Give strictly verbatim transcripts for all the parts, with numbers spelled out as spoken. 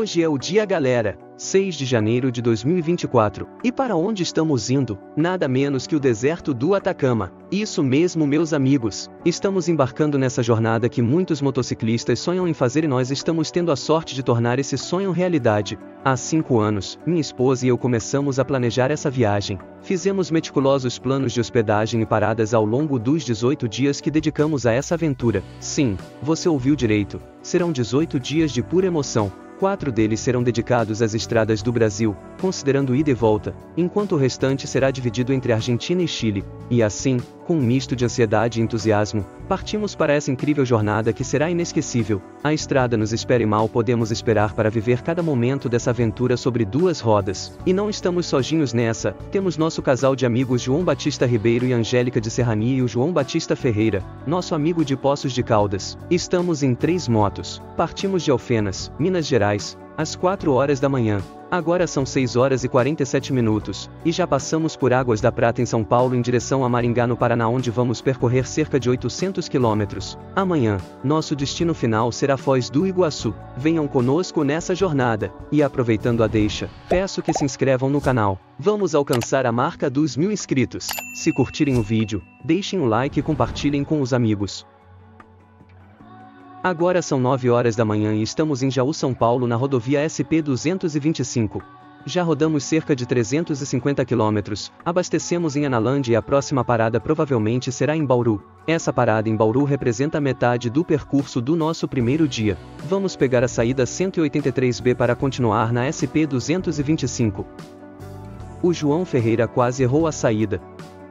Hoje é o dia, galera, seis de janeiro de dois mil e vinte e quatro. E para onde estamos indo? Nada menos que o deserto do Atacama. Isso mesmo, meus amigos. Estamos embarcando nessa jornada que muitos motociclistas sonham em fazer e nós estamos tendo a sorte de tornar esse sonho realidade. Há cinco anos, minha esposa e eu começamos a planejar essa viagem. Fizemos meticulosos planos de hospedagem e paradas ao longo dos dezoito dias que dedicamos a essa aventura. Sim, você ouviu direito. Serão dezoito dias de pura emoção. Quatro deles serão dedicados às estradas do Brasil, considerando ida e volta, enquanto o restante será dividido entre Argentina e Chile. E assim, com um misto de ansiedade e entusiasmo, partimos para essa incrível jornada que será inesquecível. A estrada nos espera e mal podemos esperar para viver cada momento dessa aventura sobre duas rodas. E não estamos sozinhos nessa, temos nosso casal de amigos João Batista Ribeiro e Angélica de Serrania e o João Batista Ferreira, nosso amigo de Poços de Caldas. Estamos em três motos. Partimos de Alfenas, Minas Gerais, às quatro horas da manhã. Agora são seis horas e quarenta e sete minutos, e já passamos por Águas da Prata em São Paulo em direção a Maringá no Paraná, onde vamos percorrer cerca de oitocentos quilômetros. Amanhã, nosso destino final será Foz do Iguaçu. Venham conosco nessa jornada, e aproveitando a deixa, peço que se inscrevam no canal. Vamos alcançar a marca dos mil inscritos. Se curtirem o vídeo, deixem um like e compartilhem com os amigos. Agora são nove horas da manhã e estamos em Jaú, São Paulo, na rodovia S P duzentos e vinte e cinco. Já rodamos cerca de trezentos e cinquenta quilômetros, abastecemos em Analândia e a próxima parada provavelmente será em Bauru. Essa parada em Bauru representa metade do percurso do nosso primeiro dia. Vamos pegar a saída cento e oitenta e três B para continuar na S P duzentos e vinte e cinco. O João Ferreira quase errou a saída.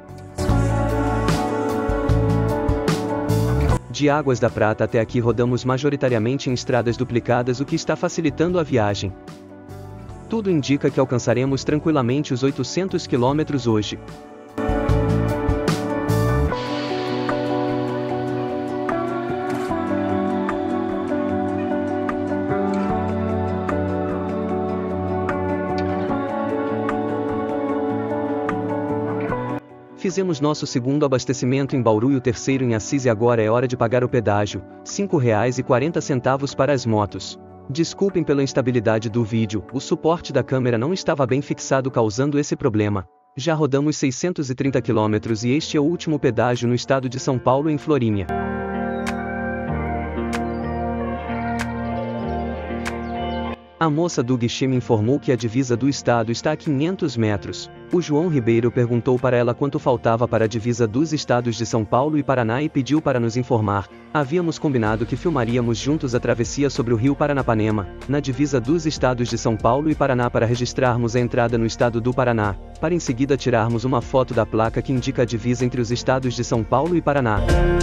De Águas da Prata até aqui rodamos majoritariamente em estradas duplicadas, o que está facilitando a viagem. Tudo indica que alcançaremos tranquilamente os oitocentos quilômetros hoje. Fizemos nosso segundo abastecimento em Bauru e o terceiro em Assis e agora é hora de pagar o pedágio, cinco reais e quarenta centavos para as motos. Desculpem pela instabilidade do vídeo, o suporte da câmera não estava bem fixado causando esse problema. Já rodamos seiscentos e trinta quilômetros e este é o último pedágio no estado de São Paulo, em Florinha. A moça do guichê me informou que a divisa do estado está a quinhentos metros. O João Ribeiro perguntou para ela quanto faltava para a divisa dos estados de São Paulo e Paraná e pediu para nos informar. Havíamos combinado que filmaríamos juntos a travessia sobre o rio Paranapanema, na divisa dos estados de São Paulo e Paraná, para registrarmos a entrada no estado do Paraná, para em seguida tirarmos uma foto da placa que indica a divisa entre os estados de São Paulo e Paraná.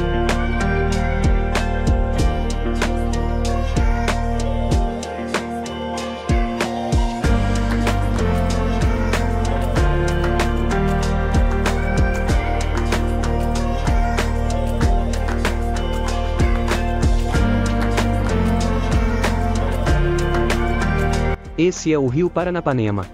Esse é o rio Paranapanema.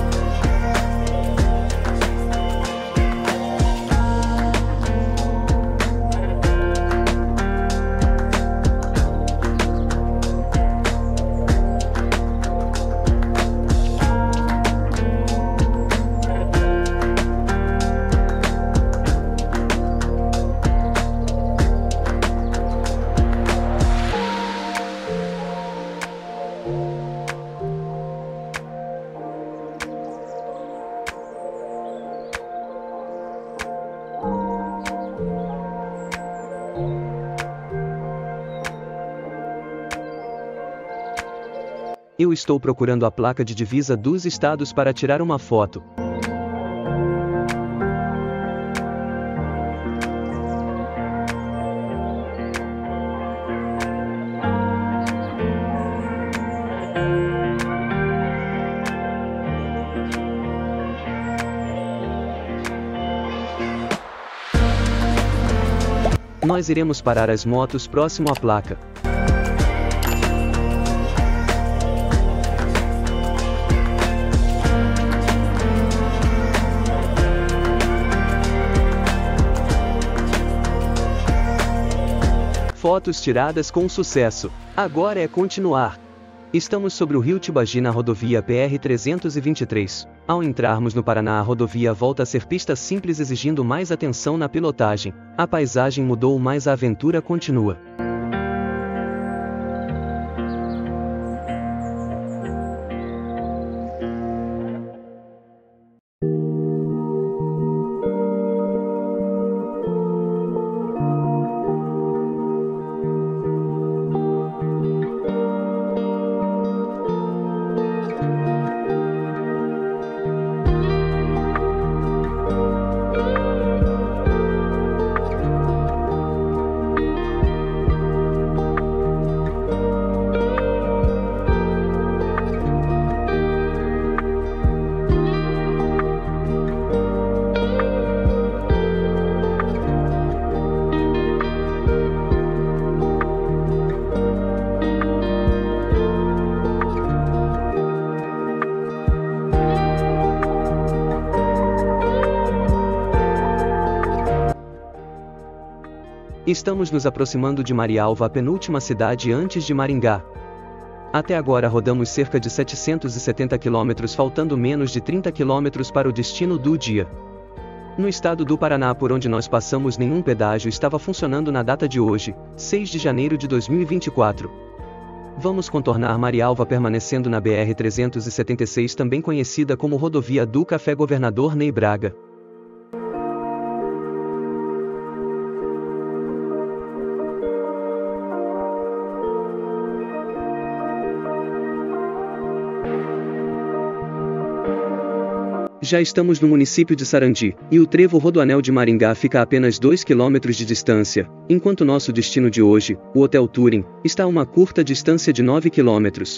Eu estou procurando a placa de divisa dos estados para tirar uma foto. Nós iremos parar as motos próximo à placa. Fotos tiradas com sucesso. Agora é continuar. Estamos sobre o rio Tibagi na rodovia P R trezentos e vinte e três. Ao entrarmos no Paraná, a rodovia volta a ser pista simples, exigindo mais atenção na pilotagem. A paisagem mudou, mas a aventura continua. Estamos nos aproximando de Marialva, a penúltima cidade antes de Maringá. Até agora rodamos cerca de setecentos e setenta quilômetros, faltando menos de trinta quilômetros para o destino do dia. No estado do Paraná, por onde nós passamos, nenhum pedágio estava funcionando na data de hoje, seis de janeiro de dois mil e vinte e quatro. Vamos contornar Marialva permanecendo na B R trezentos e setenta e seis, também conhecida como Rodovia do Café Governador Ney Braga. Já estamos no município de Sarandi, e o trevo rodoanel de Maringá fica a apenas dois quilômetros de distância, enquanto nosso destino de hoje, o Hotel Turing, está a uma curta distância de nove quilômetros.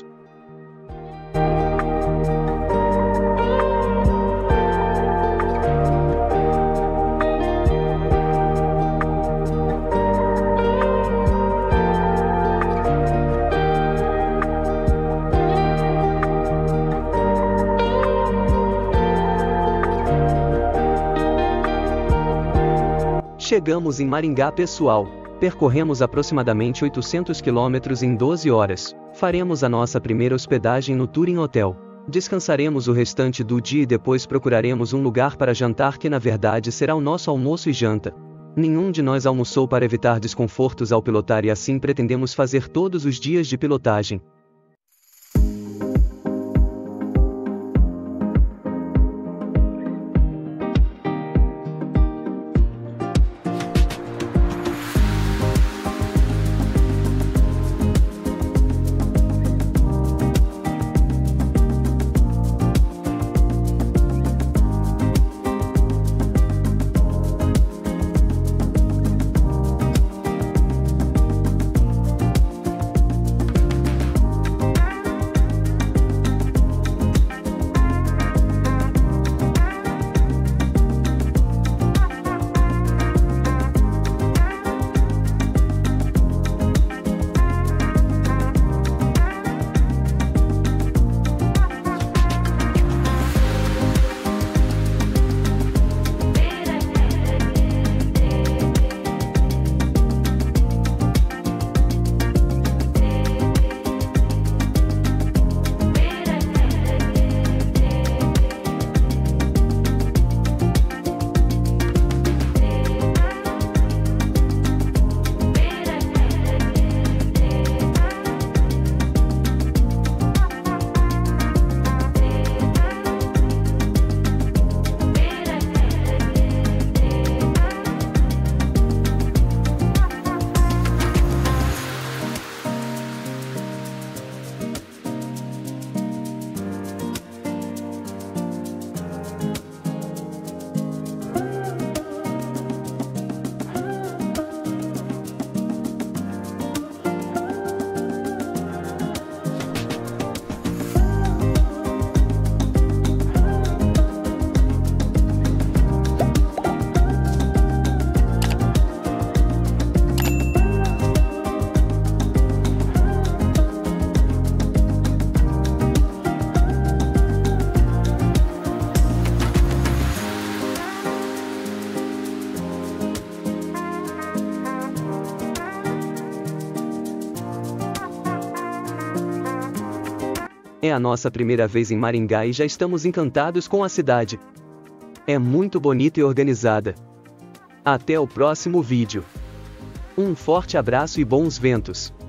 Chegamos em Maringá, pessoal. Percorremos aproximadamente oitocentos quilômetros em doze horas. Faremos a nossa primeira hospedagem no Turing Hotel. Descansaremos o restante do dia e depois procuraremos um lugar para jantar, que na verdade será o nosso almoço e janta. Nenhum de nós almoçou para evitar desconfortos ao pilotar, e assim pretendemos fazer todos os dias de pilotagem. É a nossa primeira vez em Maringá e já estamos encantados com a cidade. É muito bonita e organizada. Até o próximo vídeo. Um forte abraço e bons ventos.